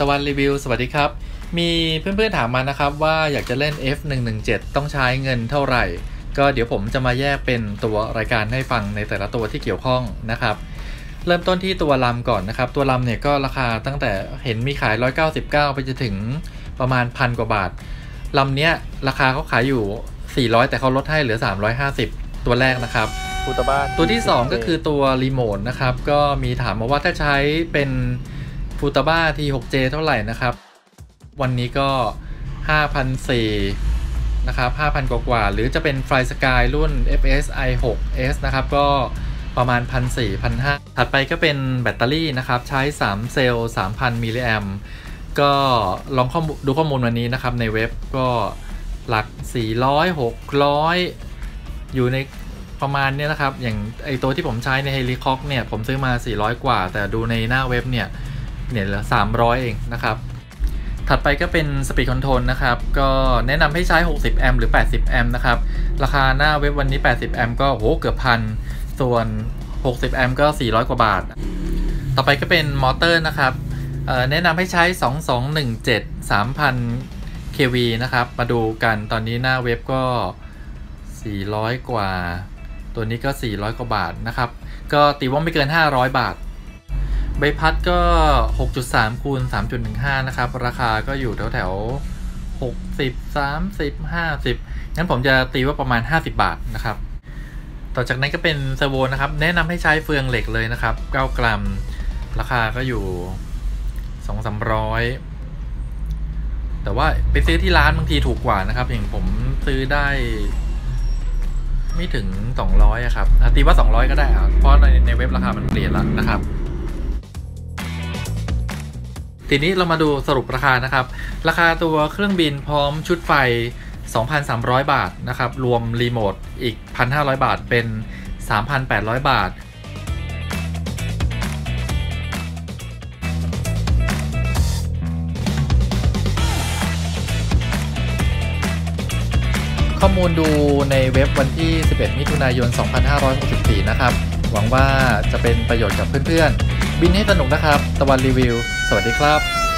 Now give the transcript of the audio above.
ตะวันรีวิวสวัสดีครับมีเพื่อนๆถามมานะครับว่าอยากจะเล่น F117 ต้องใช้เงินเท่าไหร่ก็เดี๋ยวผมจะมาแยกเป็นตัวรายการให้ฟังในแต่ละตัวที่เกี่ยวข้องนะครับเริ่มต้นที่ตัวลำก่อนนะครับตัวลำเนี่ยก็ราคาตั้งแต่เห็นมีขาย199ไปจนถึงประมาณ1,000 กว่าบาทลำเนี้ยราคาเขาขายอยู่400แต่เขาลดให้เหลือ350ตัวแรกนะครับตัวที่2ก็คือตัวรีโมทนะครับก็มีถามมาว่าถ้าใช้เป็นฟูตาบ้า T6J เท่าไหร่นะครับวันนี้ก็ 5,400 นะครับ 5,000 กว่าหรือจะเป็น Fly Sky รุ่น FSI6S นะครับก็ประมาณ 1,400-1,500 ถัดไปก็เป็นแบตเตอรี่นะครับใช้3เซลล์ 3,000 มิลลิแอมป์ก็ลองดูข้อมูลวันนี้นะครับในเว็บก็หลัก400-600อยู่ในประมาณนี้นะครับอย่างไอตัวที่ผมใช้ใน Helicox เนี่ยผมซื้อมา400 กว่าแต่ดูในหน้าเว็บเนี่ยเหลือ300เองนะครับถัดไปก็เป็น Speed Control นะครับก็แนะนำให้ใช้60แอมป์หรือ80แอมป์นะครับราคาหน้าเว็บวันนี้80แอมป์ก็โหเกือบพันส่วน60แอมป์ก็400 กว่าบาทต่อไปก็เป็นมอเตอร์นะครับแนะนำให้ใช้2217 3,000 kV นะครับมาดูกันตอนนี้หน้าเว็บก็400 กว่าตัวนี้ก็400 กว่าบาทนะครับก็ตีว่าไม่เกิน500 บาทใบพัดก็ 6.3 คูณ 3.15 นะครับราคาก็อยู่แถว60 30 50งั้นผมจะตีว่าประมาณ50 บาทนะครับต่อจากนั้นก็เป็นเซอร์โวนะครับแนะนำให้ใช้เฟืองเหล็กเลยนะครับ9 กรัมราคาก็อยู่ 200-300แต่ว่าไปซื้อที่ร้านบางทีถูกกว่านะครับอย่างผมซื้อได้ไม่ถึง200ครับตีว่า200ก็ได้เพราะในเว็บราคามันเปลี่ยนแล้วนะครับทีนี้เรามาดูสรุปราคานะครับราคาตัวเครื่องบินพร้อมชุดไฟ 2,300 บาทนะครับรวมรีโมทอีก 1,500 บาทเป็น 3,800 บาทข้อมูลดูในเว็บวันที่11 มิถุนายน 2564 นะครับหวังว่าจะเป็นประโยชน์กับเพื่อนๆบินให้สนุกนะครับตะวันรีวิวสวัสดีครับ